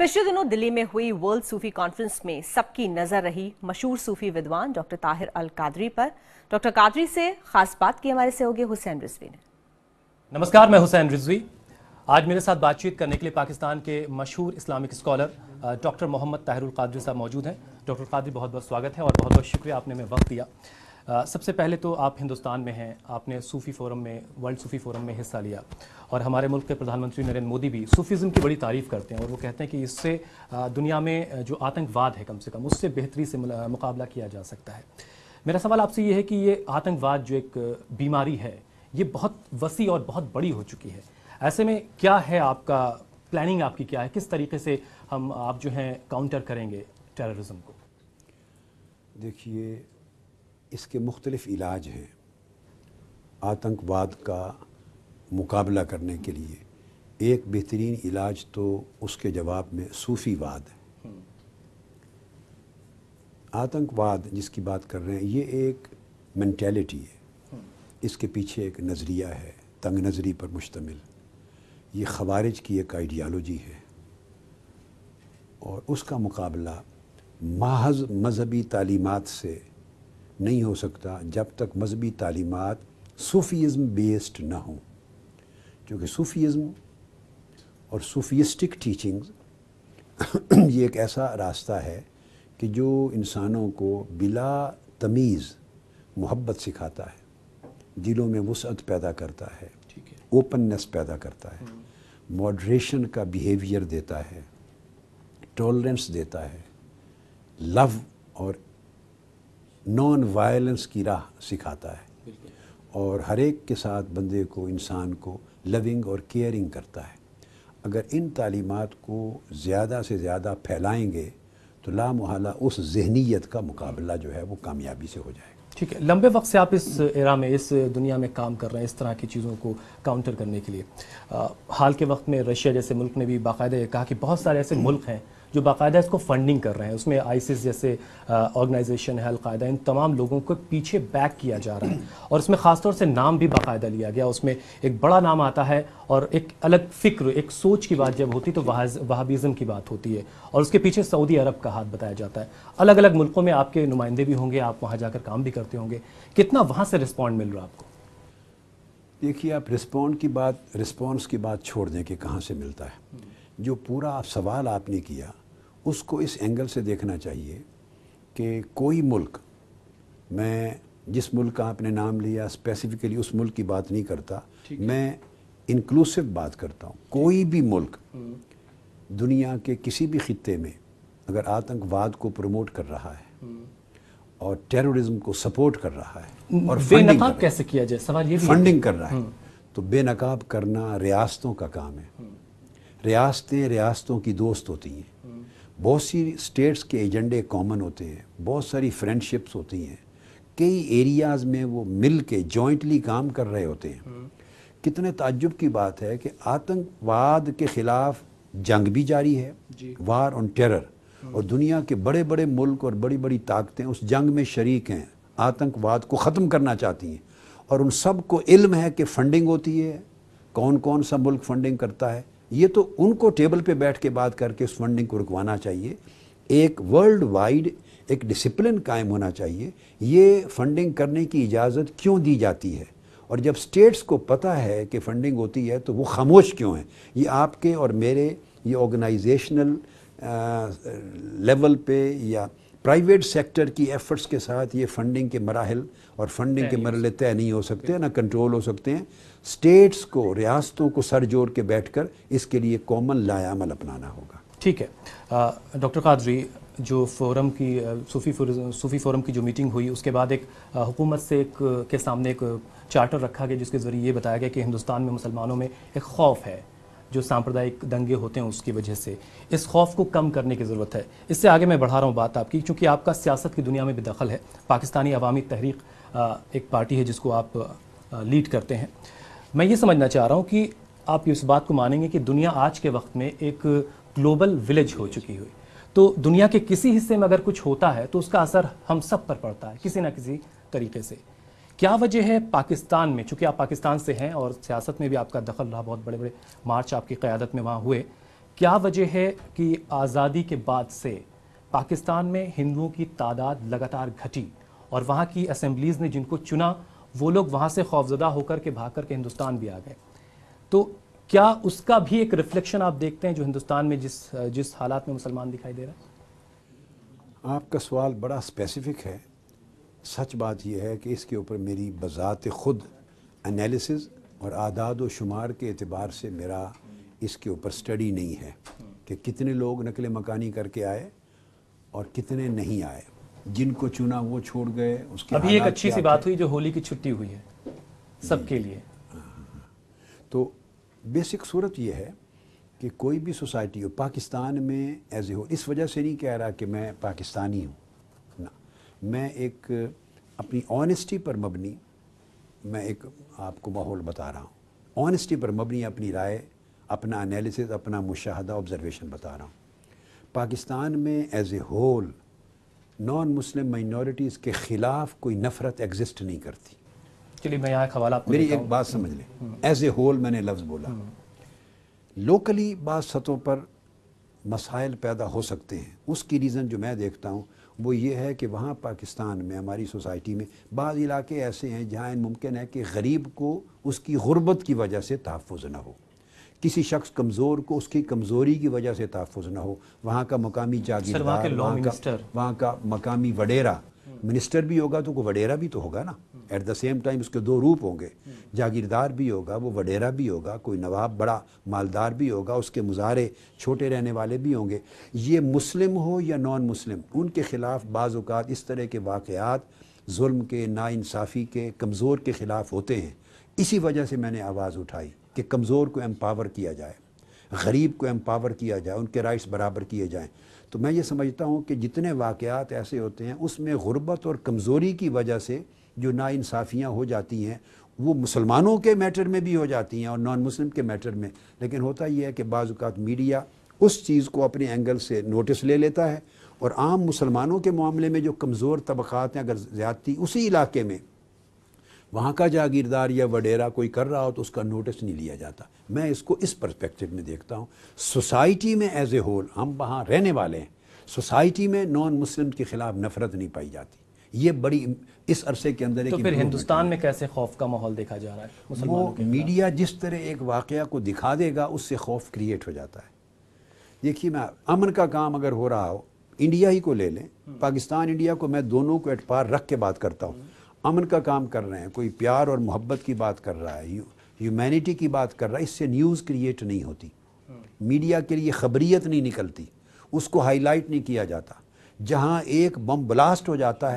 पिछले दिनों दिल्ली में हुई वर्ल्ड सूफी कॉन्फ्रेंस में सबकी नजर रही मशहूर सूफी विद्वान डॉक्टर ताहिर अल कादरी पर। डॉक्टर कादरी से खास बात की हमारे सहयोगी हुसैन रिजवी ने। नमस्कार, मैं हुसैन रिजवी। आज मेरे साथ बातचीत करने के लिए पाकिस्तान के मशहूर Islamic scholar doctor Mohammad Tahir al Qadri साहब मौजूद हैं। डॉक्टर कादरी, बहुत बहुत स्वागत है और बहुत बहुत शुक्रिया आपने हमें वक्त दिया। सबसे पहले तो आप हिंदुस्तान में हैं, आपने सूफ़ी फ़ोरम में, वर्ल्ड सूफ़ी फ़ोरम में हिस्सा लिया और हमारे मुल्क के प्रधानमंत्री नरेंद्र मोदी भी सूफ़ीज़म की बड़ी तारीफ़ करते हैं और वो कहते हैं कि इससे दुनिया में जो आतंकवाद है कम से कम उससे बेहतरी से मुकाबला किया जा सकता है। मेरा सवाल आपसे ये है कि ये आतंकवाद जो एक बीमारी है ये बहुत वसी और बहुत बड़ी हो चुकी है। ऐसे में क्या है आपका प्लानिंग, आपकी क्या है, किस तरीके से आप जो हैं काउंटर करेंगे टेररिज्म को? देखिए, इसके मुख्तलिफ़ इलाज हैं। आतंकवाद का मुकाबला करने के लिए एक बेहतरीन इलाज तो उसके जवाब में सूफ़ीवाद है। आतंकवाद जिसकी बात कर रहे हैं ये एक मेंटालिटी है, इसके पीछे एक नज़रिया है, तंग नज़री पर मुश्तमिल। ये ख़वारिज की एक आइडियालॉजी है और उसका मुकाबला महज मज़हबी तालीमात से नहीं हो सकता जब तक मज़हबी तालीमात सूफ़ीज़म बेस्ड ना हो, क्योंकि सूफ़ीज़म और सूफ़िस्टिक टीचिंग्स ये एक ऐसा रास्ता है कि जो इंसानों को बिला तमीज़ मोहब्बत सिखाता है, दिलों में वुसअत पैदा करता है, ओपननेस पैदा करता है, मॉडरेशन का बिहेवियर देता है, टॉलरेंस देता है, लव और नॉन वायलेंस की राह सिखाता है और हर एक के साथ बंदे को, इंसान को लविंग और केयरिंग करता है। अगर इन तालीमात को ज़्यादा से ज़्यादा फैलाएंगे तो लामुहाला उस ज़हनीत का मुकाबला जो है वो कामयाबी से हो जाएगा। ठीक है, लंबे वक्त से आप इस एरा में, इस दुनिया में काम कर रहे हैं इस तरह की चीज़ों को काउंटर करने के लिए। हाल के वक्त में रशिया जैसे मुल्क ने भी बाकायदा ये कहा कि बहुत सारे ऐसे मुल्क हैं जो बाकायदा इसको फंडिंग कर रहे हैं। उसमें आईसिस जैसे ऑर्गेनाइजेशन है, अल-कायदा, इन तमाम लोगों को पीछे बैक किया जा रहा है और इसमें ख़ासतौर से नाम भी बाकायदा लिया गया। उसमें एक बड़ा नाम आता है और एक अलग फ़िक्र, एक सोच की बात जब होती तो वहाबिज़म की बात होती है और उसके पीछे सऊदी अरब का हाथ बताया जाता है। अलग अलग मुल्कों में आपके नुमाइंदे भी होंगे, आप वहाँ जाकर काम भी करते होंगे, कितना वहाँ से रिस्पॉन्ड मिल रहा है आपको? देखिए, आप रिस्पॉन्स की बात छोड़ दें कि कहाँ से मिलता है। जो पूरा सवाल आपने किया उसको इस एंगल से देखना चाहिए कि कोई मुल्क, मैं जिस मुल्क का आपने नाम लिया स्पेसिफिकली उस मुल्क की बात नहीं करता, मैं इंक्लूसिव बात करता हूँ। कोई भी मुल्क दुनिया के किसी भी खित्ते में अगर आतंकवाद को प्रमोट कर रहा है और टेररिज्म को सपोर्ट कर रहा है और बेनकाब कैसे किया जाए, सवाल ये फंडिंग कर रहा है, तो बेनकाब करना रियासतों का काम है। रियासतें रियासतों की दोस्त होती हैं, बहुत सी स्टेट्स के एजेंडे कॉमन होते हैं, बहुत सारी फ्रेंडशिप्स होती हैं, कई एरियाज़ में वो मिल के जॉइंटली काम कर रहे होते हैं। कितने ताज्जुब की बात है कि आतंकवाद के ख़िलाफ़ जंग भी जारी है, वार ऑन टेरर, और दुनिया के बड़े बड़े मुल्क और बड़ी बड़ी ताकतें उस जंग में शरीक हैं, आतंकवाद को ख़त्म करना चाहती हैं और उन सब को इल्म है कि फ़ंडिंग होती है, कौन कौन सा मुल्क फ़ंडिंग करता है। ये तो उनको टेबल पे बैठ के बात करके उस फंडिंग को रुकवाना चाहिए। एक वर्ल्ड वाइड एक डिसिप्लिन कायम होना चाहिए। ये फंडिंग करने की इजाज़त क्यों दी जाती है और जब स्टेट्स को पता है कि फंडिंग होती है तो वो खामोश क्यों हैं? ये आपके और मेरे ये ऑर्गेनाइजेशनल लेवल पे या प्राइवेट सेक्टर की एफर्ट्स के साथ ये फंडिंग के मराहल और फंडिंग के मरहले तय नहीं हो सकते, ना कंट्रोल हो सकते हैं। स्टेट्स को, रियासतों को सर जोड़ के बैठकर इसके लिए कॉमन लायामल अपनाना होगा। ठीक है डॉक्टर कादरी, जो फोरम की सूफ़ी फोरम की जो मीटिंग हुई उसके बाद एक हुकूमत से के सामने एक चार्टर रखा गया जिसके ज़रिए ये बताया गया कि हिंदुस्तान में मुसलमानों में एक खौफ है जो सांप्रदायिक दंगे होते हैं उसकी वजह से, इस खौफ को कम करने की ज़रूरत है। इससे आगे मैं बढ़ा रहा हूँ बात आपकी, क्योंकि आपका सियासत की दुनिया में भी दखल है। पाकिस्तानी अवामी तहरीक एक पार्टी है जिसको आप लीड करते हैं। मैं ये समझना चाह रहा हूँ कि आप इस बात को मानेंगे कि दुनिया आज के वक्त में एक ग्लोबल विलेज हो चुकी हुई, तो दुनिया के किसी हिस्से में अगर कुछ होता है तो उसका असर हम सब पर पड़ता है किसी ना किसी तरीके से। क्या वजह है पाकिस्तान में, चूँकि आप पाकिस्तान से हैं और सियासत में भी आपका दखल रहा, बहुत बड़े बड़े मार्च आपकी क़यादत में वहाँ हुए, کیا وجہ ہے کہ آزادی کے بعد سے پاکستان میں ہندوؤں کی تعداد لگاتار گھٹی اور وہاں کی اسمبلیز نے جن کو چنا وہ لوگ وہاں سے خوفزدہ ہو کر کے بھاگ کر کے ہندوستان بھی آ گئے؟ تو کیا اس کا بھی ایک ریفلیکشن آپ دیکھتے ہیں جو ہندوستان میں جس حالات میں مسلمان دکھائی دے رہا ہے؟ آپ کا سوال بڑا اسپیسیفک ہے. سچ بات یہ ہے کہ اس کے اوپر میری بذات خود انالیسز اور اعداد و شمار کے اعتبار سے میرا اس کے اوپر سٹڈی نہیں ہے کہ کتنے لوگ نقل مکانی کر کے آئے اور کتنے نہیں آئے. جن کو چنا وہ چھوڑ گئے. اس کے ابھی ایک اچھی سی بات ہوئی جو ہولی کی چھٹی ہوئی ہے سب کے لیے. تو بیسک صورت یہ ہے کہ کوئی بھی سوسائٹی ہو پاکستان میں ایز اے ہو، اس وجہ سے نہیں کہہ رہا کہ میں پاکستانی ہوں، نہ، میں ایک اپنی آنیسٹی پر مبنی میں ایک آپ کو ماحول بتا رہا ہوں. آنیسٹی پر مبنی اپنی رائے، اپنا انالیسز، اپنا مشاہدہ، آبزرویشن بتا رہا ہوں. پاکستان میں as a whole non Muslim minorities کے خلاف کوئی نفرت ایگزسٹ نہیں کرتی. چلیے میں یہاں ایک حوالہ آپ کو میری ایک بات سمجھ لیں، ایز اے ہول میں نے لفظ بولا. لوکلی بعض سطحوں پر مسائل پیدا ہو سکتے ہیں. اس کی ریزن جو میں دیکھتا ہوں وہ یہ ہے کہ وہاں پاکستان میں ہماری سوسائٹی میں بعض علاقے ایسے ہیں جہاں ممکن ہے کہ غریب کو اس کی غربت کی وجہ سے تحفظ نہ ہو، کسی شخص کمزور کو اس کی کمزوری کی وجہ سے تحفظ نہ ہو. وہاں کا مقامی جاگیردار، وہاں کا مقامی وڈیرا، منسٹر بھی ہوگا تو کوئی وڈیرا بھی تو ہوگا نا. ایٹ دا سیم ٹائم اس کے دو روپ ہوں گے. جاگیردار بھی ہوگا، وہ وڈیرا بھی ہوگا، کوئی نواب بڑا مالدار بھی ہوگا، اس کے مظاہرے چھوٹے رہنے والے بھی ہوں گے. یہ مسلم ہو یا نان مسلم، ان کے خلاف بعض اوقات اس طرح کے واقعات ظلم کے، ناانصافی کے، کمزور کے خلاف ہوتے ہیں. اسی وجہ سے میں نے آواز اٹھائی کہ کمزور کو امپاور کیا جائے، غریب کو امپاور کیا جائے، ان کے رائٹس برابر کیے جائیں. تو میں یہ سمجھتا ہوں کہ جتنے واقعات ایسے ہوتے ہیں اس میں غربت اور کمزوری کی وجہ سے جو ناانصافیاں ہو جاتی ہیں وہ مسلمانوں کے میٹر میں بھی ہو جاتی ہیں اور نان مسلم کے میٹر میں. لیکن ہوتا یہ ہے کہ بعض اوقات میڈیا اس چیز کو اپنے اینگل سے نوٹس لے لیتا ہے اور عام مسلمانوں کے معاملے میں جو کمزور طبقات ہیں، اگر زیادتی اسی علاقے میں وہاں کا جاگیردار یا وڈیرا کوئی کر رہا ہو تو اس کا نوٹس نہیں لیا جاتا. میں اس کو اس پرسپیکٹو میں دیکھتا ہوں. سوسائٹی میں ایز اے ہول ہم وہاں رہنے والے ہیں، سوسائٹی میں نان مسلم کے خلاف نفرت نہیں پائی جاتی. یہ بڑی اس عرصے کے اندر ایک، تو پھر ہندوستان میں کیسے خوف کا ماحول دیکھا جا رہا ہے مسلمانوں کے؟ میڈیا جس طرح ایک واقعہ کو دکھا دے گا اس سے خوف کریٹ ہو جاتا ہے. دیکھیے میں امن کا کام اگر ہو رہا ہو، انڈیا ہی کو لے لیں، پاکستان انڈیا کو میں دونوں کو ایٹ پار رکھ کے بات کرتا ہوں. امن کا کام کر رہے ہیں، کوئی پیار اور محبت کی بات کر رہا ہے، ہیومینٹی کی بات کر رہا ہے، اس سے نیوز کریٹ نہیں ہوتی. میڈیا کے لیے خبریت نہیں نکلتی، اس کو ہائی لائٹ نہیں کیا جاتا. جہاں ایک بم بلاسٹ ہو جاتا ہے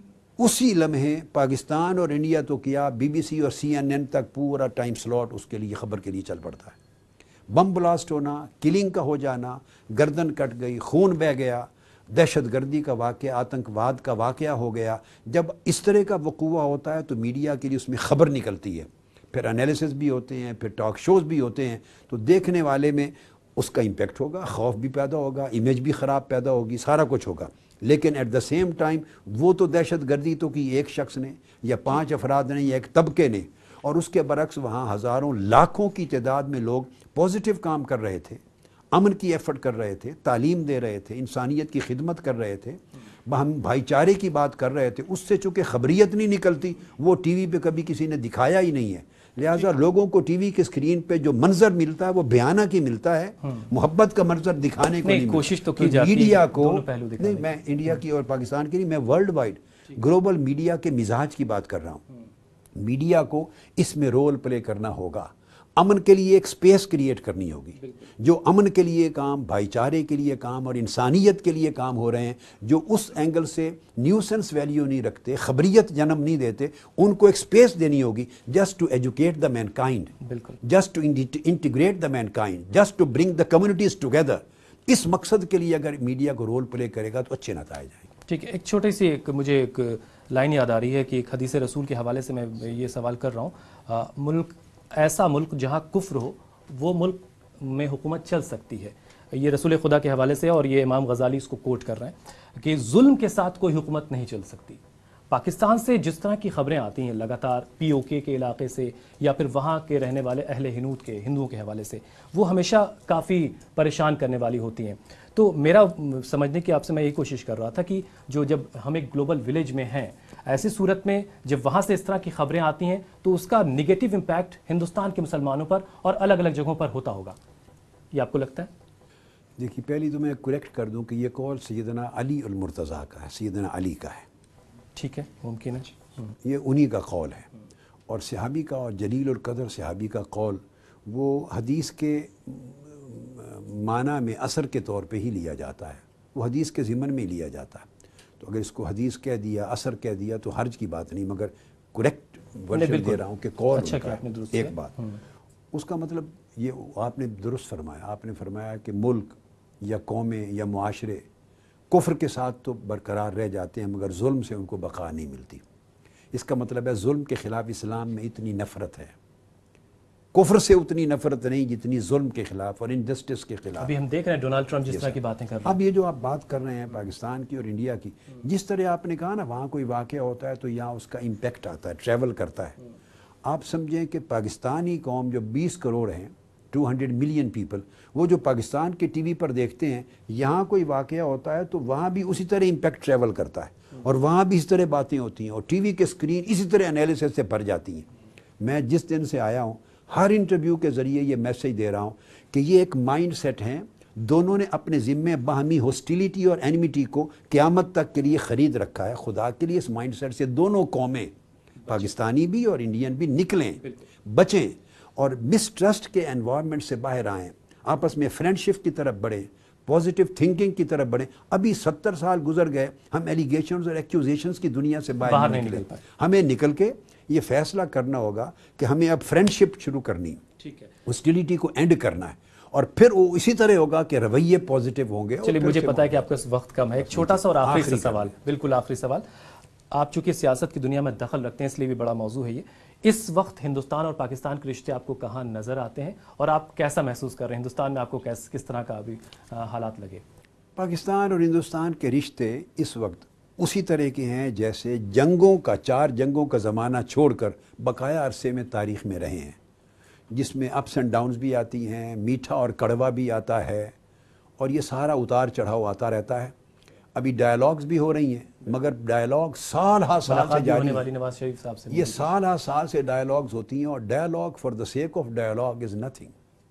اسی لمحے پاکستان اور انڈیا تو کیا بی بی سی اور CNN تک پورا ٹائم سلاٹ اس کے لیے خبر کے لیے چل پڑتا ہے. بم بلاسٹ ہونا، کلنگ کا ہو جانا، گردن کٹ گئی، خون بہہ گیا، دہشت گردی کا واقعہ، آتنکواد کا واقعہ ہو گیا. جب اس طرح کا وقوع ہوتا ہے تو میڈیا کے لیے اس میں خبر نکلتی ہے، پھر انالیسس بھی ہوتے ہیں، پھر ٹاک شوز بھی ہوتے ہیں. تو دیکھنے والے میں اس کا امپیکٹ ہوگا، خوف بھی پیدا ہوگا، امیج بھی خراب پیدا ہوگی، سارا کچھ ہوگا. لیکن ایٹ دا سیم ٹائم وہ تو دہشت گردی تو کی ایک شخص نے یا 5 افراد نے یا ایک طبقے نے، اور اس کے برعکس وہاں ہزاروں لاکھوں کی تعداد میں لوگ پازیٹیو کام کر رہے تھے، امن کی ایفرٹ کر رہے تھے، تعلیم دے رہے تھے، انسانیت کی خدمت کر رہے تھے، ہم بھائی چارے کی بات کر رہے تھے. اس سے چونکہ خبریت نہیں نکلتی، وہ ٹی وی پہ کبھی کسی نے دکھایا ہی نہیں ہے. لہٰذا لوگوں کو ٹی وی کے اسکرین پہ جو منظر ملتا ہے وہ بیانہ کی ملتا ہے، محبت کا منظر دکھانے کو نہیں. کوشش تو کی جاتی ہے میڈیا کو نہیں، میں انڈیا کی اور پاکستان کی نہیں، میں ورلڈ وائڈ گلوبل میڈیا کے مزاج کی بات کر رہا ہوں. میڈیا کو اس میں رول پلے کرنا ہوگا. امن کے لیے ایک سپیس کریٹ کرنی ہوگی. جو امن کے لیے کام، بھائی چارے کے لیے کام اور انسانیت کے لیے کام ہو رہے ہیں، جو اس اینگل سے نیوسنس ویلیو نہیں رکھتے، خبریت جنم نہیں دیتے، ان کو ایک سپیس دینی ہوگی. Just to educate the mankind, just to integrate the mankind, just to bring the communities together. اس مقصد کے لیے اگر میڈیا کو رول پلے کرے گا تو اچھے نتائج آئیں گے. ٹھیک ہے. ایک چھوٹی سی مجھے ایک لائن یاد آ رہی ہے کہ ایک حدیث رسول کے حوالے سے میں یہ سوال کر رہا ہوں. ملک ایسا ملک جہاں کفر ہو وہ ملک میں حکومت چل سکتی ہے. یہ رسول خدا کے حوالے سے اور یہ امام غزالی اس کو کوٹ کر رہے ہیں کہ ظلم کے ساتھ کوئی حکومت نہیں چل سکتی. پاکستان سے جس طرح کی خبریں آتی ہیں لگاتار POK کے علاقے سے یا پھر وہاں کے رہنے والے اہل ہنود کے ہندوؤں کے حوالے سے، وہ ہمیشہ کافی پریشان کرنے والی ہوتی ہیں. تو میرا سمجھنے کی آپ سے میں یہی کوشش کر رہا تھا کہ جب ہم ایک گلوبل ولیج میں ہیں، ایسی صورت میں جب وہاں سے اس طرح کی خبریں آتی ہیں تو اس کا نگیٹو امپیکٹ ہندوستان کے مسلمانوں پر اور الگ الگ جگہوں پر ہوتا ہوگا، یہ آپ کو لگتا ہے؟ دیکھیے، پہلی تو میں کریکٹ کر دوں کہ یہ قول سیدنا علی المرتضیٰ کا ہے، سیدنا علی کا ہے. ٹھیک ہے، ممکن ہے یہ انہی کا قول ہے. اور صحابی کا اور جلیل القدر صحابی کا قول وہ حدیث کے معنی میں اثر کے طور پہ ہی لیا جاتا ہے، وہ حدیث کے ضمن میں لیا جاتا ہے. تو اگر اس کو حدیث کہہ دیا، اثر کہہ دیا تو حرج کی بات نہیں، مگر کریکٹ ورژن دے رہا ہوں کہ قول اچھا ان کا ہے. ایک بات اس کا مطلب یہ آپ نے درست فرمایا، آپ نے فرمایا کہ ملک یا قومیں یا معاشرے کفر کے ساتھ تو برقرار رہ جاتے ہیں مگر ظلم سے ان کو بقا نہیں ملتی. اس کا مطلب ہے ظلم کے خلاف اسلام میں اتنی نفرت ہے، کفر سے اتنی نفرت نہیں جتنی ظلم کے خلاف اور انجسٹس کے خلاف. ابھی ہم دیکھ رہے ہیں ڈونلڈ ٹرمپ جس طرح کی باتیں کر رہے ہیں. اب یہ جو آپ بات کر رہے ہیں پاکستان کی اور انڈیا کی، جس طرح آپ نے کہا نا وہاں کوئی واقعہ ہوتا ہے تو یہاں اس کا امپیکٹ آتا ہے، ٹریول کرتا ہے. آپ سمجھیں کہ پاکستانی قوم جو 20 کروڑ ہیں، 200 ملین پیپل، وہ جو پاکستان کے ٹی وی پر دیکھتے ہیں، یہاں کوئی واقعہ ہوتا ہے تو وہاں بھی اسی طرح امپیکٹ ٹریول کرتا ہے اور وہاں بھی اس طرح باتیں ہوتی ہیں اور ٹی وی کے اسکرین اسی طرح انالیسس سے بھر جاتی ہیں. میں جس دن سے آیا ہوں ہر انٹرویو کے ذریعے یہ میسیج دے رہا ہوں کہ یہ ایک مائنڈ سیٹ ہیں، دونوں نے اپنے ذمے باہمی ہوسٹیلیٹی اور اینیمیٹی کو قیامت تک کے لیے خرید رکھا ہے. خدا کے لیے اس مائنڈ سیٹ سے دونوں قومیں، پاکستانی بھی اور انڈین بھی، نکلیں، بچیں اور مسٹرسٹ کے انوائرمنٹ سے باہر آئیں، آپس میں فرینڈشپ کی طرف بڑھیں، پازیٹیو تھنکنگ کی طرف بڑھیں. ابھی 70 سال گزر گئے، ہم ایلیگیشنز اور ایکیوزیشنز کی دنیا سے باہر نہیں نکلے. ہمیں نکل کے یہ فیصلہ کرنا ہوگا کہ ہمیں اب فرینڈشپ شروع کرنی، ہاسٹیلیٹی کو اینڈ کرنا ہے، اور پھر وہ اسی طرح ہوگا کہ رویے پازیٹیو ہوں گے. چلیے، مجھے پتا ہے کہ آپ کا وقت کم ہے، ایک چھوٹا سا اور آخری سوال، بالکل آخری سوال. آپ چونکہ سیاست کی دنیا میں دخل رکھتے ہیں اس لیے بھی بڑا موضوع ہے یہ. اس وقت ہندوستان اور پاکستان کے رشتے آپ کو کہاں نظر آتے ہیں اور آپ کیسا محسوس کر رہے ہیں؟ ہندوستان میں آپ کو کس طرح کا ابھی حالات لگے؟ پاکستان اور ہندوستان کے رشتے اس وقت اسی طرح کے ہیں جیسے جنگوں کا، 4 جنگوں کا زمانہ چھوڑ کر بقایا عرصے میں تاریخ میں رہے ہیں، جس میں اپس اینڈ ڈاؤنز بھی آتی ہیں، میٹھا اور کڑوا بھی آتا ہے، اور یہ سارا اتار چڑھاؤ آتا رہتا ہے. ابھی ڈائلاگز بھی ہو رہی ہیں مگر ڈائلاگ سال ہا سال سے جاری ہونے والی نواز شریف صاحب سے، یہ سال ہا سال سے ڈائلاگز ہوتی ہیں، اور dialogue for the sake of dialogue is nothing.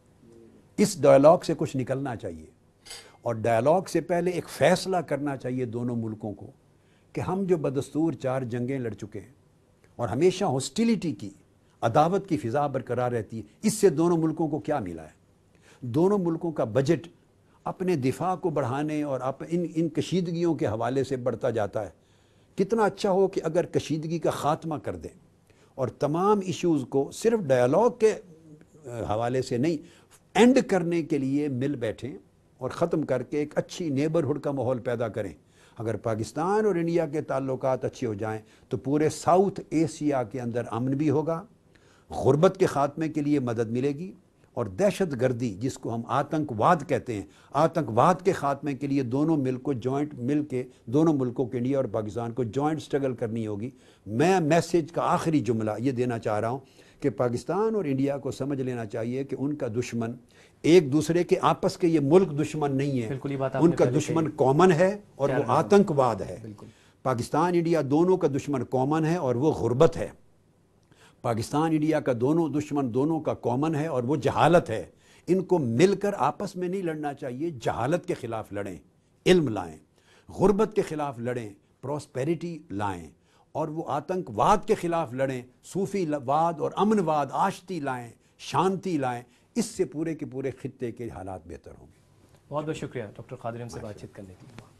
اس ڈائلاگ سے کچھ نکلنا چاہیے، اور ڈائلاگ سے پہلے ایک فیصلہ کرنا چاہیے دونوں ملکوں کو کہ ہم جو بدستور 4 جنگیں لڑ چکے ہیں اور ہمیشہ ہاسٹیلیٹی کی، عداوت کی فضا برقرار رہتی ہے، اس سے دونوں ملکوں کو کیا ملا ہے؟ دونوں ملکوں کا بجٹ اپنے دفاع کو بڑھانے اور ان کشیدگیوں کے حوالے سے بڑھتا جاتا ہے. کتنا اچھا ہو کہ اگر کشیدگی کا خاتمہ کر دیں اور تمام ایشوز کو صرف ڈائلاگ کے حوالے سے نہیں، اینڈ کرنے کے لیے مل بیٹھیں اور ختم کر کے ایک اچھی نیبرہڈ کا ماحول پیدا کریں. اگر پاکستان اور انڈیا کے تعلقات اچھے ہو جائیں تو پورے ساؤتھ ایشیا کے اندر امن بھی ہوگا، غربت کے خاتمے کے لیے مدد ملے گی، اور دہشت گردی جس کو ہم آتنکواد کہتے ہیں، آتنکواد کے خاتمے کے لیے دونوں مل کے دونوں ملکوں کے، انڈیا اور پاکستان کو جوائنٹ سٹرگل کرنی ہوگی. میں میسیج کا آخری جملہ یہ دینا چاہ رہا ہوں کہ پاکستان اور انڈیا کو سمجھ لینا چاہیے کہ ان کا دشمن ایک دوسرے کے آپس کے یہ ملک دشمن نہیں ہے، ان کا دشمن کامن ہے اور وہ آتنکواد ہے. پاکستان انڈیا دونوں کا دشمن کامن ہے اور وہ غربت ہے. پاکستان انڈیا کا دشمن دونوں کا کامن ہے اور وہ جہالت ہے. ان کو مل کر آپس میں نہیں لڑنا چاہیے، جہالت کے خلاف لڑیں، علم لائیں، غربت کے خلاف لڑیں، پراسپیرٹی لائیں، اور وہ آتنکواد کے خلاف لڑیں، صوفی واد اور امن واد، آشتی لائیں، شانتی لائیں. اس سے پورے کے پورے خطے کے حالات بہتر ہوں گے. بہت بہت شکریہ ڈاکٹر قادری ہم سے بات چیت کرنے کے لیے.